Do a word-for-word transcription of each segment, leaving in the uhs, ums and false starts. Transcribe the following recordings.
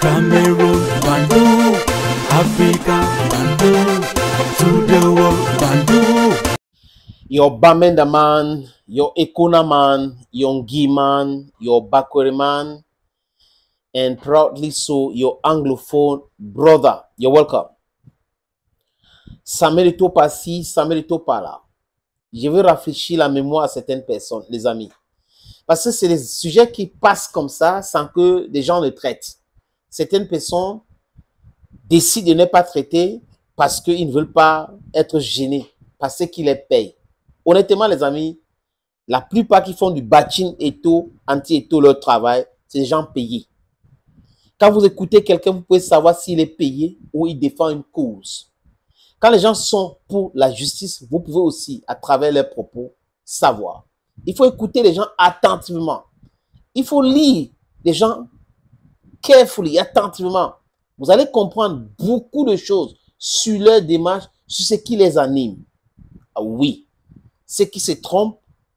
Cameroon, Bandung, Africa, Bandung, to the world, Bandung. Your Bamenda man, your Ekona man, your Ngi man, your Bakwere man, and proudly so, your Anglophone brother. You're welcome. Ça mérite pas ci, ça mérite pas là. Je veux rafraîchir la mémoire à certaines personnes, les amis. Parce que c'est des sujets qui passent comme ça sans que des gens le traitent. Certaines personnes décident de ne pas traiter parce qu'ils ne veulent pas être gênés, parce qu'ils les payent. Honnêtement, les amis, la plupart qui font du bashing éto, anti-éto leur travail, c'est des gens payés. Quand vous écoutez quelqu'un, vous pouvez savoir s'il est payé ou il défend une cause. Quand les gens sont pour la justice, vous pouvez aussi, à travers leurs propos, savoir. Il faut écouter les gens attentivement. Il faut lire les gens carefully, attentivement. Vous allez comprendre beaucoup de choses sur leur démarche, sur ce qui les anime. Ah oui, ceux qui se trompent,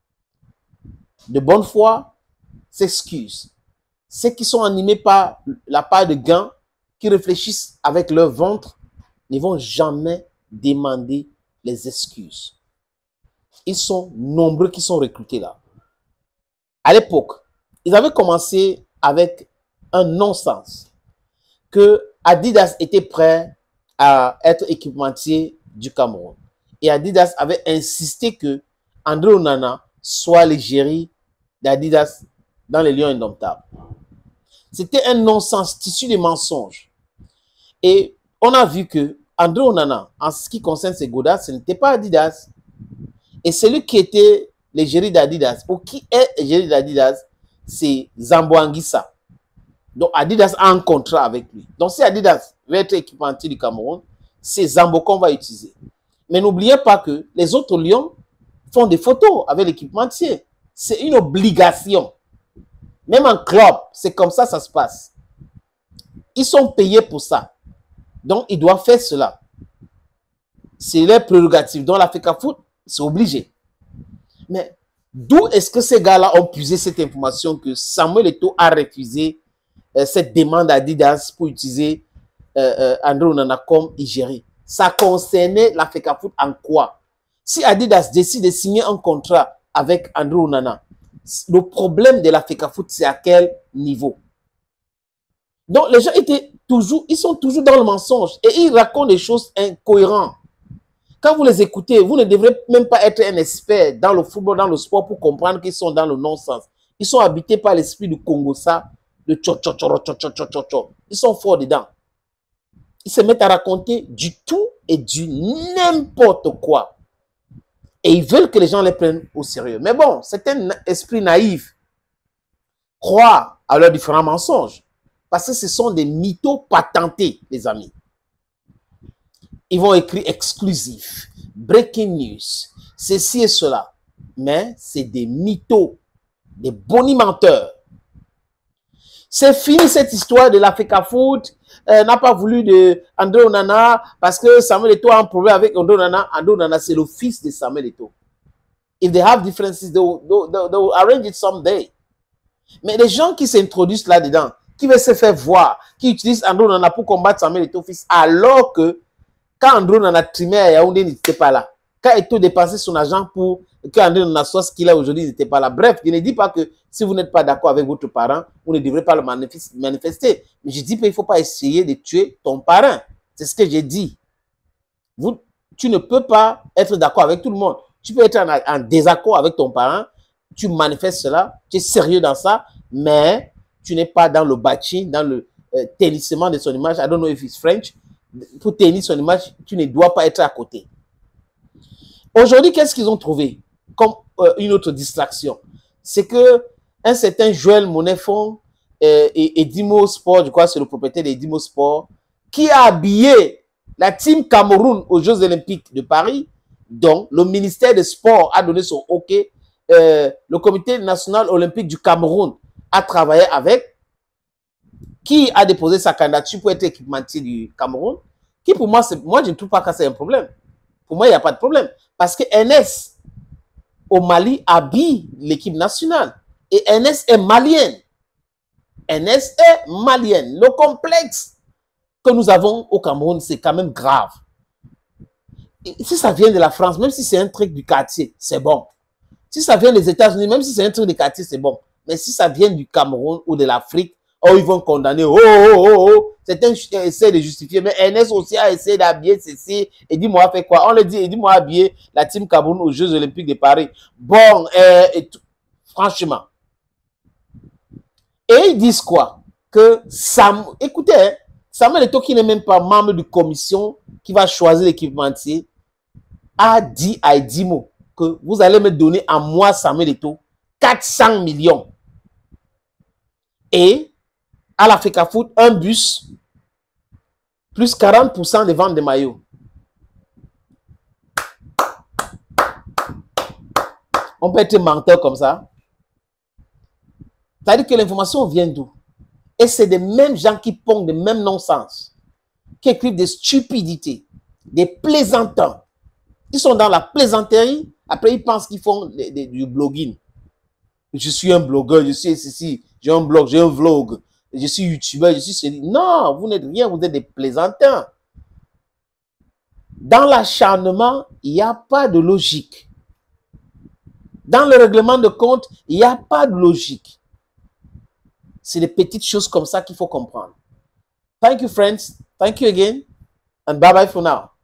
de bonne foi, s'excusent. Ceux qui sont animés par la part de gain, qui réfléchissent avec leur ventre, ne vont jamais demander les excuses. Ils sont nombreux qui sont recrutés là. À l'époque, ils avaient commencé avec un non-sens que Adidas était prêt à être équipementier du Cameroun. Et Adidas avait insisté que André Onana soit l'égérie d'Adidas dans les Lions indomptables. C'était un non-sens tissu de mensonges. Et on a vu que André Onana, en ce qui concerne ses Godas, ce n'était pas Adidas. Et celui qui était l'égérie d'Adidas, ou qui est l'égérie d'Adidas, c'est Zambo Anguissa. Donc Adidas a un contrat avec lui. Donc si Adidas veut être équipementier du Cameroun, c'est Zambo qu'on va utiliser. Mais n'oubliez pas que les autres Lions font des photos avec l'équipementier. C'est une obligation. Même en club, c'est comme ça ça se passe. Ils sont payés pour ça. Donc ils doivent faire cela. C'est leur prérogative. Dans l'Africa Foot, c'est obligé. Mais d'où est-ce que ces gars-là ont puisé cette information que Samuel Eto'o a refusé euh, cette demande à Adidas pour utiliser euh, euh, André Onana comme égérie? Ça concernait l'Africa Foot en quoi? Si Adidas décide de signer un contrat avec André Onana, le problème de l'Africa Foot, c'est à quel niveau? Donc les gens étaient toujours, ils sont toujours dans le mensonge et ils racontent des choses incohérentes. Quand vous les écoutez, vous ne devrez même pas être un expert dans le football, dans le sport pour comprendre qu'ils sont dans le non-sens. Ils sont habités par l'esprit du Congo, ça, de tcho tcho tcho tcho tcho tcho tcho. Ils sont forts dedans. Ils se mettent à raconter du tout et du n'importe quoi. Et ils veulent que les gens les prennent au sérieux. Mais bon, c'est un esprit naïf. Croire à leurs différents mensonges. Parce que ce sont des mythos patentés, les amis. Ils vont écrire exclusif, breaking news, ceci et cela. Mais c'est des mythos, des bonimenteurs. C'est fini cette histoire de l'Africa Foot. Euh, n'a pas voulu de André Onana parce que Samuel Eto'o a un problème avec André Onana. André Onana, c'est le fils de Samuel Eto'o. If they have differences, they will, they, they, they will arrange it someday. Mais les gens qui s'introduisent là-dedans, qui veulent se faire voir, qui utilisent André Onana pour combattre Samuel Eto'o fils, alors que quand André Onana trimé à Yaoundé, il n'était pas là. Quand Eto'o dépensait son argent pour que André Onana soit ce qu'il a aujourd'hui, il n'était pas là. Bref, je ne dis pas que si vous n'êtes pas d'accord avec votre parent, vous ne devrez pas le manifester. Mais je dis qu'il ne faut pas essayer de tuer ton parent. C'est ce que j'ai dit. Vous, tu ne peux pas être d'accord avec tout le monde. Tu peux être en, en désaccord avec ton parent. Tu manifestes cela. Tu es sérieux dans ça. Mais tu n'es pas dans le bashing, dans le euh, ternissement de son image. I don't know if it's French. Pour tenir son image, tu ne dois pas être à côté. Aujourd'hui, qu'est-ce qu'ils ont trouvé comme euh, une autre distraction? C'est que un certain Joël Monefond euh, et Edimo Sport, je crois que c'est le propriétaire d'Edimo Sport, qui a habillé la team Cameroun aux Jeux Olympiques de Paris. Donc, le ministère des Sports a donné son OK. Euh, le Comité national olympique du Cameroun a travaillé avec, qui a déposé sa candidature pour être équipementier du Cameroun, qui pour moi, moi je ne trouve pas que c'est un problème. Pour moi, il n'y a pas de problème. Parce que N S au Mali habille l'équipe nationale. Et N S est malienne. Ernest est malienne. Le complexe que nous avons au Cameroun, c'est quand même grave. Et si ça vient de la France, même si c'est un truc du quartier, c'est bon. Si ça vient des États-Unis, même si c'est un truc du quartier, c'est bon. Mais si ça vient du Cameroun ou de l'Afrique, oh, ils vont condamner. Oh, oh, oh, oh. Certains essaient de justifier. Mais Ernest aussi a essayé d'habiller ceci. Et dis-moi, fait quoi? On le dit, et dis-moi, habiller la team Cameroun aux Jeux Olympiques de Paris. Bon, euh, et tout. Franchement. Et ils disent quoi? Que Sam, écoutez, hein, Samuel Eto'o, qui n'est même pas membre de commission qui va choisir l'équipementier, a dit à Edimo que vous allez me donner à moi, Samuel Eto'o, quatre cents millions. Et à l'Africa Foot, un bus, plus quarante pour cent de ventes de maillots. On peut être menteur comme ça. C'est-à-dire que l'information vient d'où? Et c'est les mêmes gens qui pondent les mêmes non-sens, qui écrivent des stupidités, des plaisantins. Ils sont dans la plaisanterie, après ils pensent qu'ils font des, des, du blogging. Je suis un blogueur, je suis ceci, j'ai un blog, j'ai un vlog, je suis youtubeur, je suis celui. Non, vous n'êtes rien, vous êtes des plaisantins. Dans l'acharnement, il n'y a pas de logique. Dans le règlement de compte, il n'y a pas de logique. C'est des petites choses comme ça qu'il faut comprendre. Thank you, friends. Thank you again. And bye-bye for now.